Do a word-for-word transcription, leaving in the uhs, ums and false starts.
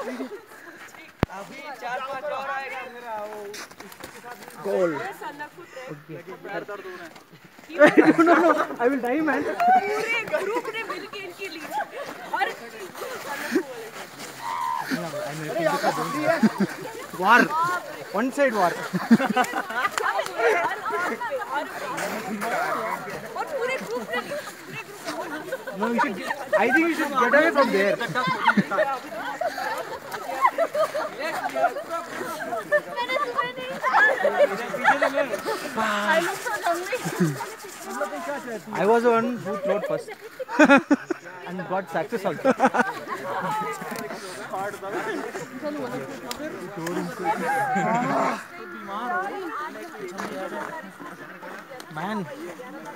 अभी चार पांच और आएगा मेरा वो गोल ओके पैर दर्द हो रहा है no no I will die man पूरे ग्रुप ने मिलके इनकी ली हर वार वन साइड वार और पूरे ग्रुप ने No, we should, I think we should get away from there. I look so hungry. I was the one who throwed first and got success also. Man.